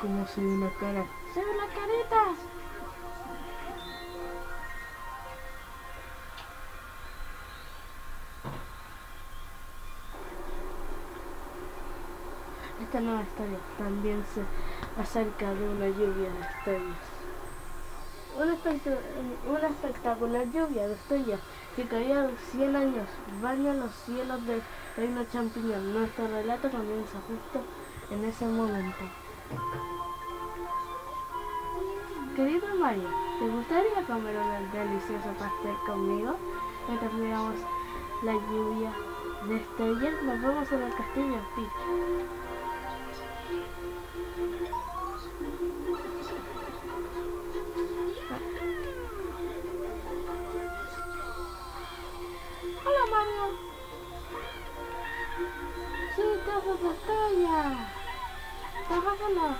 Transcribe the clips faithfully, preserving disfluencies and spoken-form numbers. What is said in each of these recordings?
como se ve una cara. ¡Se ve la carita! Esta nueva historia también se acerca de una lluvia de estrellas. Una, espect una espectacular lluvia de estrellas que caía cien años baña los cielos del reino champiñón. Nuestro relato comienza justo en ese momento. Querido Mario, ¿te gustaría comer un delicioso pastel conmigo? Mientras miramos la lluvia de estrellas, nos vemos en el castillo Peach. Hola Mario. Sí, todos la estrella. Bajámonos.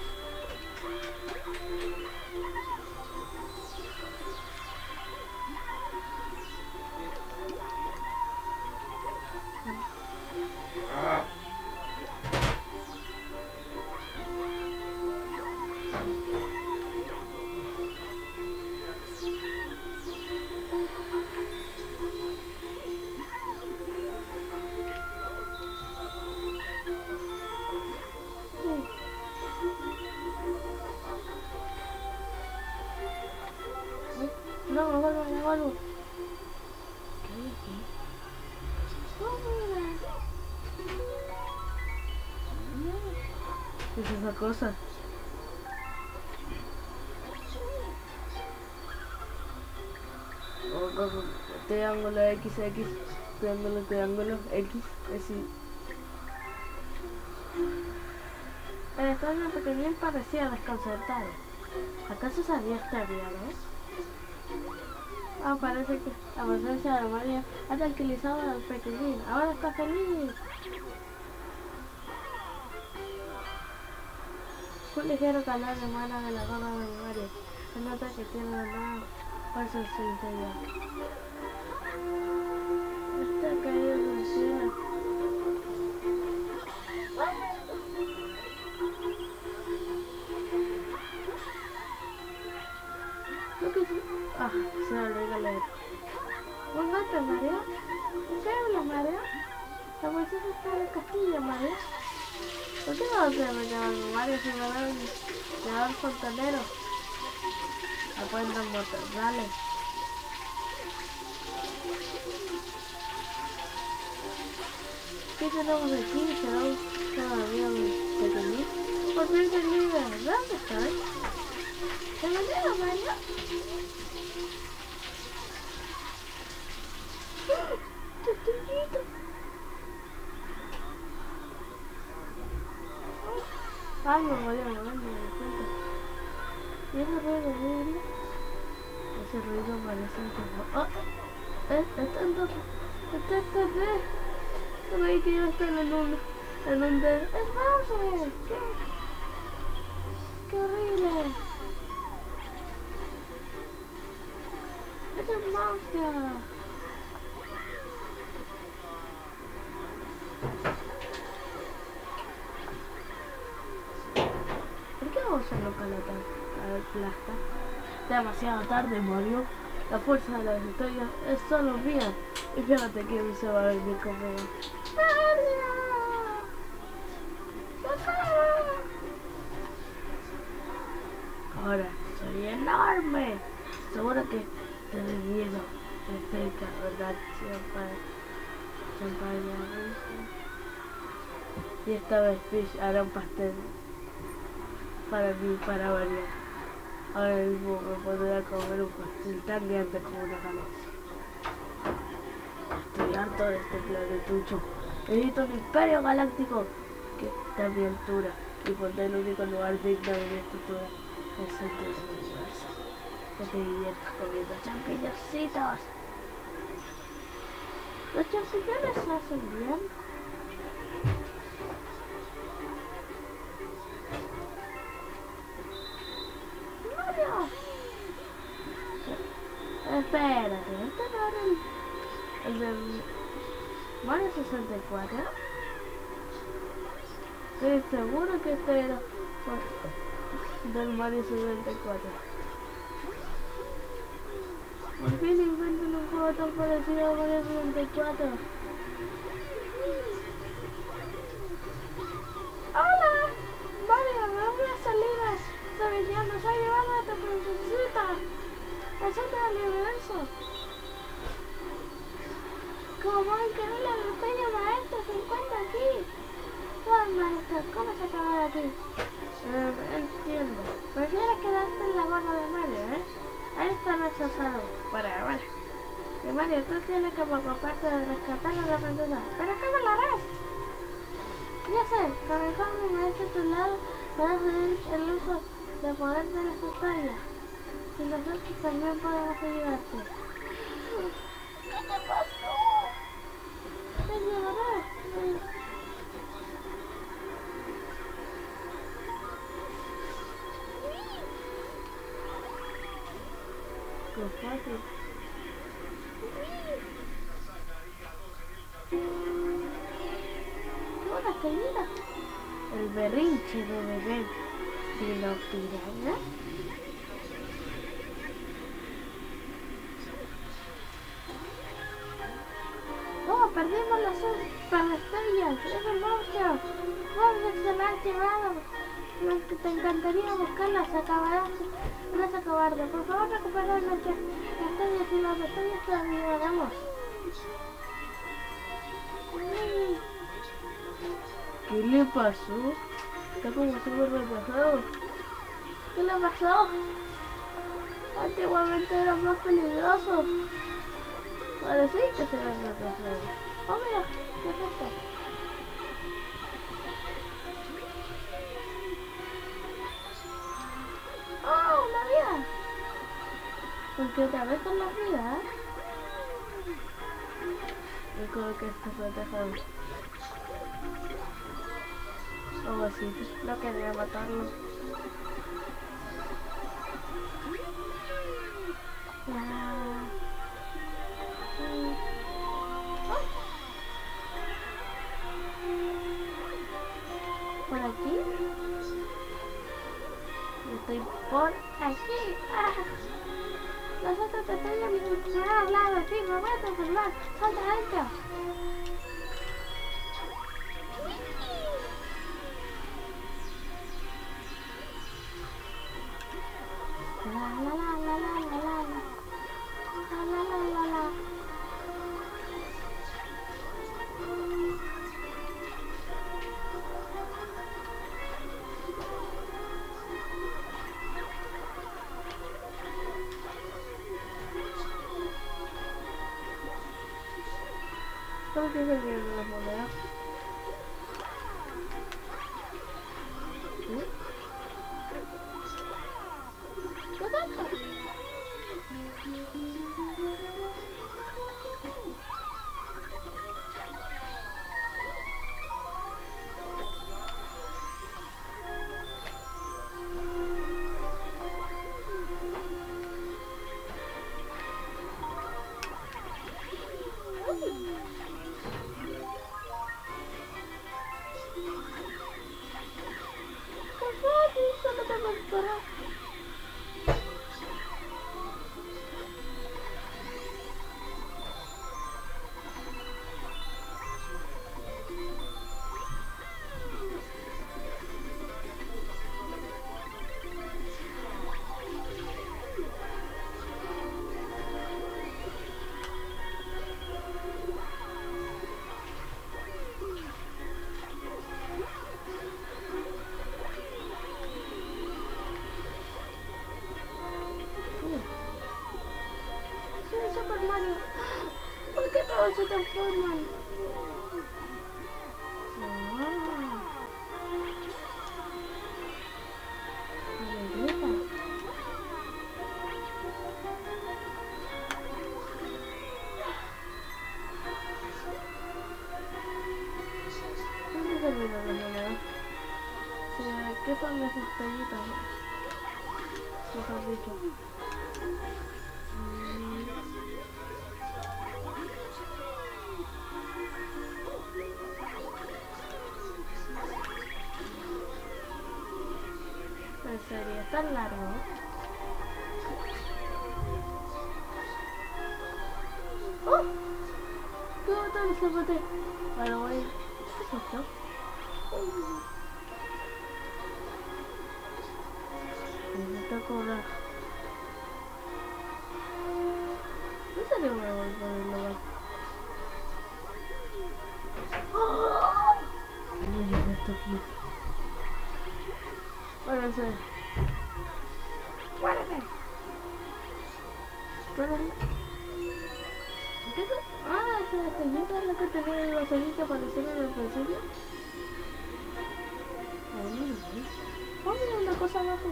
No, no, no, no, no. ¿Qué hay aquí? Oh, mira. ¿Qué es esa cosa? Oh, oh, triángulo X, X, triángulo, triángulo, X, así. El extraño pequeñín parecía desconcertado. ¿Acaso se había extraviado? Ah, parece que la presencia de Mario ha tranquilizado al pequeñín. Ahora está feliz. Un ligero calor emana de la gorra de Mario. Se nota que tiene una fuerza en su interior. Está caído en el cielo. Ah, se me olvidó leer. ¿Un golpe, Mario? ¿Qué habla, Mario? La princesa está en el castillo, Mario. ¿Por qué no se me llaman Mario si me ven llevar fontanero? Apuentan motor, dale. ¿Qué tenemos aquí? ¿Será todavía un pequeñito? ¿Por qué es libre? ¿Dónde estoy? ¿Te me lleva, Mario? ¡Testillito! Ay, me murió, no me di cuenta. ¿Y ese ruido de vidrio? Ese ruido parece un poco... ¡Oh! ¿Eh? ¿Está entonces? ¿Está este de? No veí que yo estoy en un... en un de... ¡Es Bowser! ¿Qué? ¡Qué horrible! ¡Es un monstruo! ¿Por qué Bowser no calata a aplasta? Demasiado tarde, Mario. La fuerza de las estrellas es solo mía. Y fíjate que se va a venir conmigo. Ahora soy enorme. Seguro que te he miedo de cerca, ¿verdad? Champaña. Y esta vez Peach hará un pastel para mí, para variar. Ahora mismo me podría comer un pastel tan grande como una galaxia. Estoy harto de este planetucho. Necesito un imperio galáctico que esté a mi altura y pondré el único lugar digno de mi estatura, el centro del universo. Que te diviertas comiendo champiñoncitos. Los champiñones se hacen bien. ¡Mario! Espérate, ¿este no era el, el de Mario sesenta y cuatro? Estoy seguro que este era... del Mario sesenta y cuatro. Por fin inventan un juego tan parecido a Mario sesenta y cuatro. ¡Hola! Mario, me voy a salir a esta misión, nos ha llevado a tu princesita al centro del universo. Como increíble el pequeño maestro se encuentra aquí. Oh, maestro, ¿cómo se acaba aquí? Eh, entiendo. Prefiero quedarte en la gorra de Mario, ¿eh? Ahí está rechazado. Bueno, bueno. Y Mario, tú tienes que preocuparte de rescatar a la princesa. ¿Pero cómo lo harás? Ya sé, con el joven maestro a tu lado puedes hacer el uso de poder de las estrellas. Y nosotros también podemos ayudarte. ¿Qué te pasó? Te llevaré. Qué fácil. ¡Qué buena caída! El berrinche de bebé Dinopiraña. ¡Oh, perdimos las superestrellas! ¡Es un monstruo! ¡Vamos a la llevado! Te encantaría buscarlas, se acabará, no se acabará. Por favor, recupera nuestras estrellas y las estrellas te ayudaremos. ¿Qué le pasó? Está como súper repasado. ¿Qué le pasó? Antiguamente era más peligroso. Parece que se ve retrasado. Oh, mira, ¿qué es esto? ¡Oh, una vida! Porque otra vez con la vida, ¿eh? Yo creo que esto fue dejado. Oh, sí, no quería matarlo. Ah. Sí. Oh. ¿Por aquí? Estoy por aquí. Ah. Las otras estrellas me han hablado así, me voy a transformar. Salta adentro. La la la la la la la la la la la la. ¿Cómo que se vienen las monedas? ¿Sí? ¿Qué es esto? Mario, ¿por qué todos se transforman? Ah, alegría. ¿Dónde se olvidó la moneda? Sí, ¿qué son las estrellitas? Mejor dicho. ¿En serio? tan largo. ¡Oh! ¡Qué botón se boté! Bueno, voy. ¿Qué es esto? Necesito cobrar. ¿En serio me voy por el lugar? ¡Oh! No llevo esto aquí. Bueno, sí. ¡Guárdate! ¡Guárdate! ¿Qué es eso? Ah, esa estrellita es la que tenía en la serie que apareció en el principio. Oh, mira, ¿sí? Oh, mira una cosa abajo.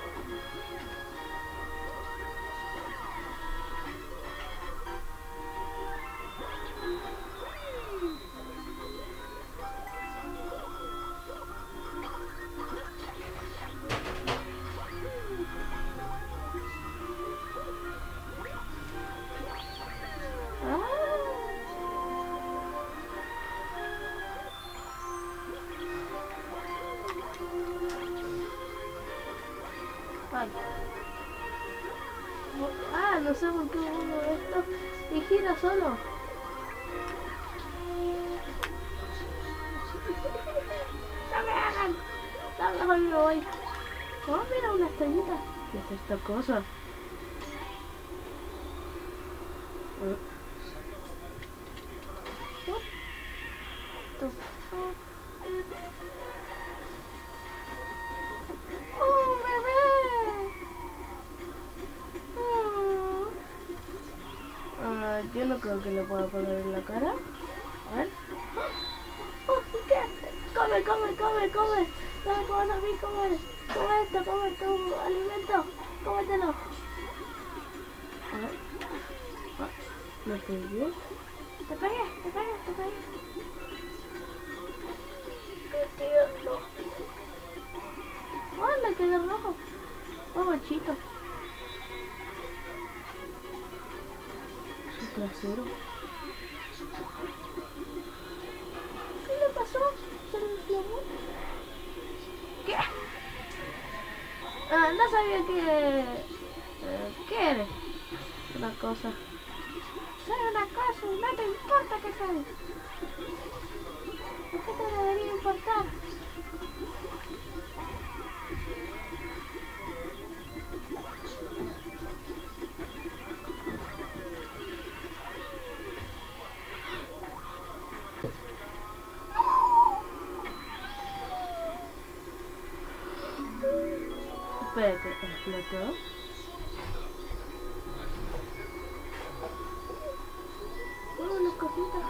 Ay. Ah, no sé por qué uno de estos y gira solo. ¡No me hagan! ¡No, mejor me voy! Oh, mira una estrellita. ¿Qué es esta cosa? Uh. Uh. ¡Oh, bebé! Oh. Uh, yo no creo que le pueda poner en la cara. A ver. ¡Oh, qué! ¡Come, come, come, come! ¡Dame comer a mí, come! ¡Come esto, come tu alimento! ¡Cómetelo! A ver. Ah, ¿me pegué? ¡Te pegué, te pegué, te pegué! ¡Qué tierno! ¡Oh, le quedé rojo! ¡Oh, machito! Su trasero. ¿Qué le pasó? ¿Se le inflamó? ¿Qué? Ah, no sabía que... Eh, ¿Qué eres? Una cosa. Soy una cosa y no te importa que soy. ¿Por qué te debería importar? Espérate, ¿explotó? Oh, las cositas.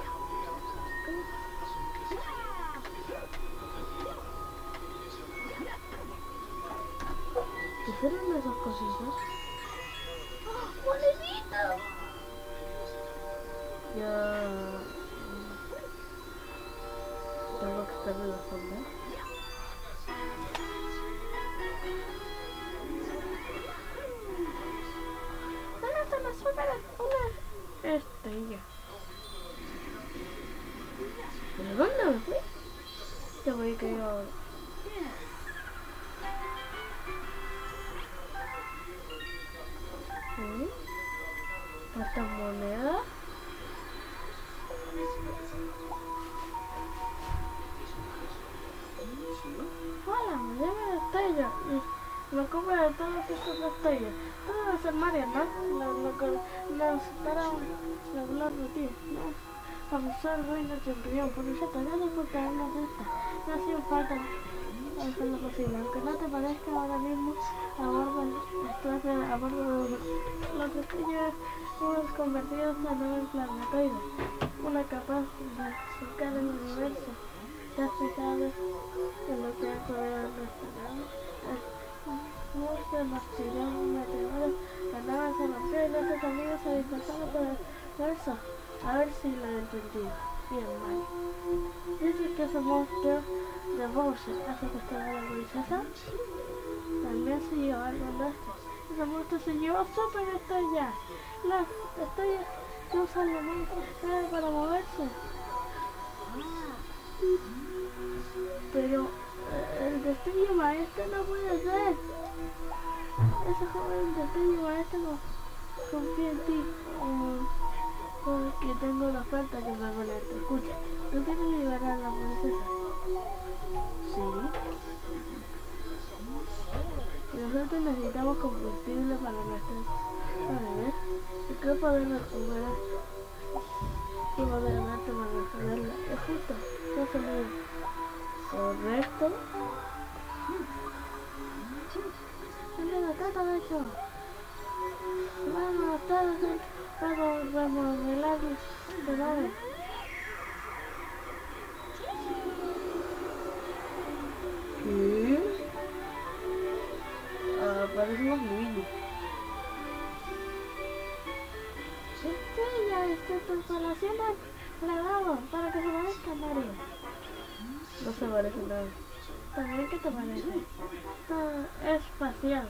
¿Qué serán esas cositas? ¡Oh, moneditas! Ya... Tengo que estar en la fonda. Una estrella. ¿Pero dónde me fui? Te voy a caer ahora. ¿Sí? ¿Cuántas monedas? Hola, me llamo la estrella. Me compro de todas estas estrellas. Todo debe ser Mario, ¿no? Lo que nos separaron la Gloria rutina, ¿no? Profesor Reina Champiñón, por cierto, gracias por traernos esta. No hacía falta hacer lo posible, aunque no te parezca ahora mismo a bordo, estás a bordo de los estrellas hemos convertido en un planetoide, una capaz de surcar el universo. ¿Te has fijado en lo que ha rodeado nuestra nave? Muchos nos tiró un meteoro, la nave se rompió y nuestros amigos se dispersaron por el universo. A ver si lo he entendido. Bien, vale. Dices que ese monstruo de Bowser ha secuestrado a la princesa. También se llevó algo nuestro. Ese monstruo se llevó Super Estrella. Las estrellas no usan la mano para moverse. Pero eh, el destello maestro no puede ser. Ese joven intenté llevar esto con, confía en ti. Oh, porque tengo una oferta que me molesta. Escucha, ¿tú quieres liberar a la princesa? Sí. Y nosotros necesitamos combustible para nuestra bebé. ¿Y qué podemos recuperar? ¿Qué podemos darte para resolverla? Es justo, no se me... Correcto. Entonces está todo hecho. Vamos, todos vamos a remodelar de nave. ¿Qué? Ah, parecemos niños. Sí, ya esta preparación la hago para que se parezca a Mario. No se parece nada. ¿También qué te parece? Ah, es espacial.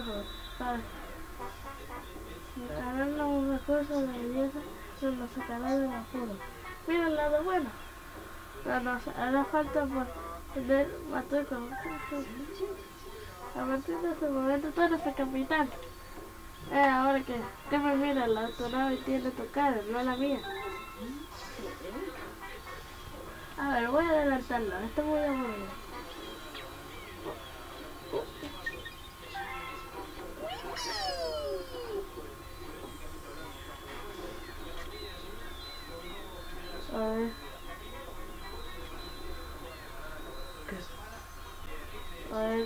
Harán los recursos de belleza que nos sacará del apuro. Mira el lado bueno. Pero nos hará falta por tener matuco. A partir de ese momento tú eres el capitán. Eh, ahora que, que me mira, la autonave tiene tu cara, no la mía. A ver, voy a adelantarlo, esto es muy aburrido. A ver. A ver.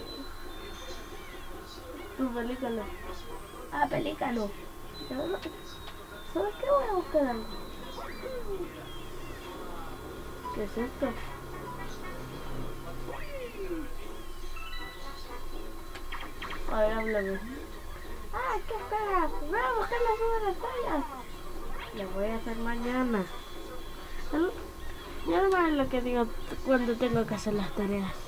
Tu película. Ah, pelícalo. ¿Sabes qué? Voy a buscar algo. ¿Qué es esto? A ver, háblame. Ah, ¿qué esperas? Voy a buscar las nuevas estrellas. Lo voy a hacer mañana. Ya no es lo que digo cuando tengo que hacer las tareas.